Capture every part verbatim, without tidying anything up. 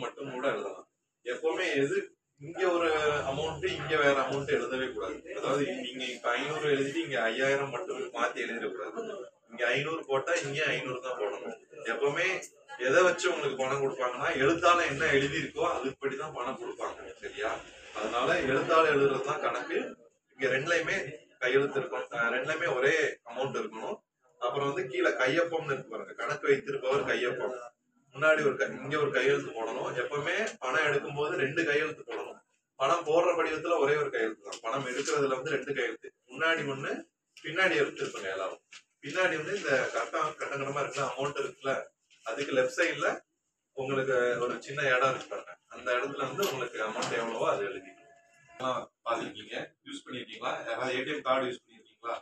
மட்டும் கூட எழுதலாம். எப்பவுமே எது இங்க ஒரு அமௌண்ட் இங்க வேற அமௌண்ட் எழுதவே கூடாது. அதாவது நீங்க இப்ப ஐநூறு எழுதிட்டு இங்க ஐயாயிரம் மட்டும் மாத்தி எழுதிடக்கூடாது. இங்க ஐநூறு போட்டா இங்க ஐநூறு தான் போடணும். எப்பவுமே எதை வச்சு உங்களுக்கு பணம் கொடுப்பாங்கன்னா எழுத்தால என்ன எழுதி இருக்கோ அதுபடிதான் பணம் கொடுப்பாங்க. சரியா? அதனால எழுத்தால எழுதுறதுதான் கணக்கு. இங்க ரெண்டுலயுமே கையெழுத்து இருக்கும். ரெண்டுலயுமே ஒரே அமௌண்ட் இருக்கணும். அப்புறம் வந்து கீழே கையொப்பம்னு இருக்கு பாருங்க. கணக்கு வைத்திருப்பவர் கையொப்பம். முன்னாடி ஒரு இங்க ஒரு கையெழுத்து போடணும். எப்பவுமே பணம் எடுக்கும் போது ரெண்டு கையெழுத்து போடணும். பணம் போடுற படிவத்துல ஒரே ஒரு கையெழுத்து தான். பணம் எடுக்கிறதுல வந்து ரெண்டு கையெழுத்து. முன்னாடி ஒண்ணு பின்னாடி எடுத்து இருப்பாங்க எல்லாரும். பின்னாடி வந்து இந்த கரெக்டா கட்டணமா இருக்குல்ல அமௌண்ட் இருக்குல்ல அதுக்கு லெஃப்ட் சைட்ல உங்களுக்கு ஒரு சின்ன இடம் இருக்காங்க. அந்த இடத்துல வந்து உங்களுக்கு அமௌண்ட் எவ்வளவோ அது எழுதி பாத்துருக்கீங்க. யூஸ் பண்ணிருக்கீங்களா? யாராவது ஏடிஎம் கார்டு யூஸ் பண்ணிருக்கீங்களா?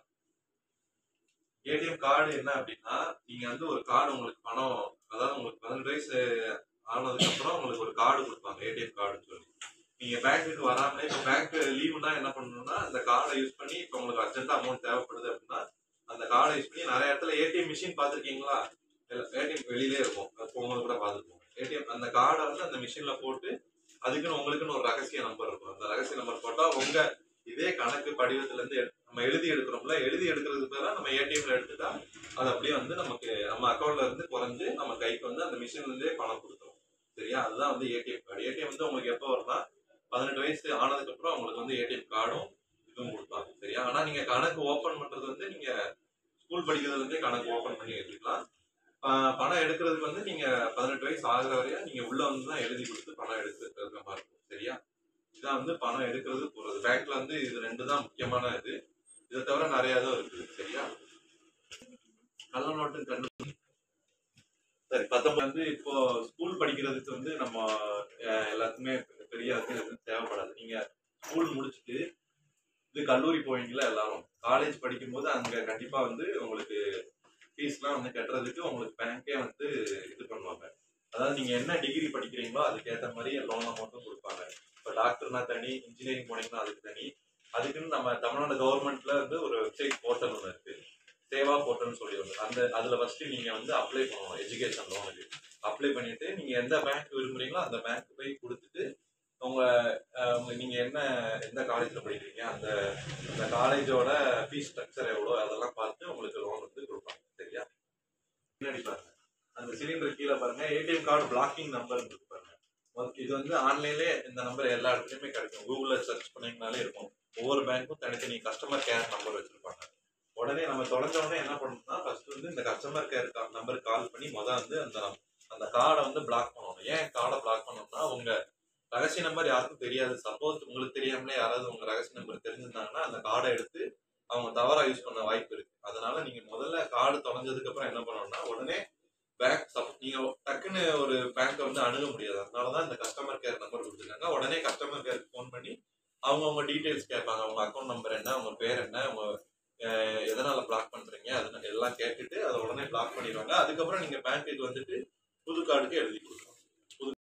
ஏடிஎம் கார்டு என்ன அப்படின்னா நீங்க வந்து ஒரு கார்டு உங்களுக்கு பணம் அதாவது உங்களுக்கு பதினெட்டு வயசு ஆனதுக்கு அப்புறம் உங்களுக்கு ஒரு கார்டு கொடுப்பாங்க ஏடிஎம் கார்டுன்னு சொல்லி. நீங்க பேங்க்குக்கு வராமலே இப்போ பேங்க் லீவுனா என்ன பண்ணணும்னா அந்த கார்டை யூஸ் பண்ணி இப்போ உங்களுக்கு அர்ஜென்ட்டா அமௌண்ட் தேவைப்படுது அப்படின்னா அந்த கார்டை யூஸ் பண்ணி நிறைய இடத்துல ஏடிஎம் மிஷின் பார்த்துருக்கீங்களா? ஏடிஎம் வெளியிலே இருக்கும். போகும்போது கூட பார்த்துருப்போம். ஏடிஎம் அந்த கார்டை வந்து அந்த மிஷின்ல போட்டு அதுக்குன்னு உங்களுக்குன்னு ஒரு ரகசிய நம்பர் இருக்கும். அந்த ரகசிய நம்பர் போட்டா உங்க இதே கணக்கு படிவத்துல இருந்து நம்ம எழுதி எடுக்கிறோம்ல எழுதி எடுக்கிறதுக்கு பதிலாக நம்ம ஏடிஎம்ல எடுத்துட்டா அது அப்படியே வந்து நமக்கு நம்ம அக்கௌண்ட்ல இருந்து குறைஞ்சு நம்ம கைக்கு வந்து அந்த மிஷின்ல இருந்தே பணம் கொடுத்துரும். சரியா? அதுதான் வந்து ஏடிஎம் கார்டு. ஏடிஎம் வந்து உங்களுக்கு எப்போ வரும்னா பதினெட்டு வயசு ஆனதுக்கு அப்புறம் உங்களுக்கு வந்து ஏடிஎம் கார்டும் இதுவும் கொடுப்பாங்க. சரியா? ஆனா நீங்க கணக்கு ஓபன் பண்றது வந்து நீங்க ஸ்கூல் படிக்கிறதுல இருந்தே கணக்கு ஓபன் பண்ணி எடுத்துக்கலாம். பணம் எடுக்கிறதுக்கு வந்து நீங்க பதினெட்டு வயசு ஆகுற வரையா நீங்க உள்ள வந்து தான் எழுதி கொடுத்து பணம் எடுத்துக்கிற மாதிரி இருக்கும். சரியா? இதான் வந்து பணம் எடுக்கிறது போறது. பேங்க்ல வந்து இது ரெண்டு தான் முக்கியமான இது. இதை தவிர நிறைய இதுவும் இருக்குது. சரியா? கள்ள நோட்டு கண்டு சரி பத்தொன்பது வந்து இப்போ ஸ்கூல் படிக்கிறதுக்கு வந்து நம்ம எல்லாத்துக்குமே பெரிய எதுவும் தேவைப்படாது. நீங்க ஸ்கூல் முடிச்சுட்டு இது கல்லூரி போவீங்களா எல்லாரும் காலேஜ் படிக்கும் போது அங்க கண்டிப்பா வந்து உங்களுக்கு ஃபீஸ்லாம் வந்து கட்டுறதுக்கு உங்களுக்கு பேங்கே வந்து இது பண்ணுவாங்க. அதாவது நீங்க என்ன டிகிரி படிக்கிறீங்களோ அதுக்கேற்ற மாதிரி லோன் அமௌண்ட்டும் கொடுப்பாங்க. இப்போ டாக்டர்னா தனி, இன்ஜினியரிங் போனீங்கன்னா அதுக்கு தனி. அதுக்குன்னு நம்ம தமிழ்நாடு கவர்மெண்ட்ல வந்து ஒரு வெப்சைட் போர்ட்டல் ஒன்று இருக்கு. சேவா போர்ட்டல்னு சொல்லி வந்து அந்த அதுல ஃபர்ஸ்ட் நீங்க வந்து அப்ளை பண்ணணும். எஜுகேஷன் லோனுக்கு அப்ளை பண்ணிட்டு நீங்க எந்த பேங்க் விரும்புறீங்களோ அந்த பேங்க் போய் கொடுத்துட்டு உங்க நீங்க என்ன எந்த காலேஜ்ல படிக்கிறீங்க அந்த அந்த காலேஜோட ஃபீஸ் ஸ்ட்ரக்சர் எவ்வளோ அதெல்லாம் பார்த்து உங்களுக்கு லோன் வந்து கொடுப்பாங்க. சரியா? பின்னாடி பாருங்க அந்த சிலிண்டர் கீழே பாருங்க ஏடிஎம் கார்டு பிளாக்கிங் நம்பர் இருக்கு பாருங்க. இது வந்து ஆன்லைன்லேயே இந்த நம்பர் எல்லா இடத்துலையுமே கிடைக்கும். கூகுள்ல சர்ச் பண்ணீங்கனாலே இருக்கும். ஒவ்வொரு பேங்க்கும் தனித்தனி கஸ்டமர் கேர் நம்பர் வச்சிருப்பாங்க. உடனே நம்ம தொலைஞ்ச உடனே என்ன பண்ணணும்னா ஃபர்ஸ்ட் வந்து இந்த கஸ்டமர் கேர் நம்பருக்கு கால் பண்ணி மொதல் வந்து அந்த அந்த கார்டை வந்து பிளாக் பண்ணணும். ஏன் கார்டை பிளாக் பண்ணணும்னா உங்க ரகசிய நம்பர் யாருக்கும் தெரியாது. சப்போஸ் உங்களுக்கு தெரியாமலே யாராவது உங்க ரகசிய நம்பர் தெரிஞ்சிருந்தாங்கன்னா அந்த கார்டை எடுத்து அவங்க தவறா யூஸ் பண்ண வாய்ப்பு இருக்கு. அதனால நீங்க முதல்ல கார்டு தொலைஞ்சதுக்கு அப்புறம் என்ன பண்ணணும்னா உடனே பேங்க் நீங்க டக்குன்னு ஒரு பேங்கை வந்து அணுக முடியாது. அதனாலதான் இந்த கஸ்டமர் கேர் நம்பர் கொடுத்துருக்காங்க. உடனே கஸ்டமர் கேருக்கு ஃபோன் பண்ணி அவங்க உங்க டீட்டெயில்ஸ் கேட்பாங்க. உங்க அக்கௌண்ட் நம்பர் என்ன, உங்க பேர் என்ன, உங்க எதனால பிளாக் பண்றீங்க அதனால எல்லாம் கேட்டுட்டு அதை உடனே பிளாக் பண்ணிடுவாங்க. அதுக்கப்புறம் நீங்க பேங்க்குக்கு வந்துட்டு புது கார்டுக்கு எழுதி கொடுக்கணும்.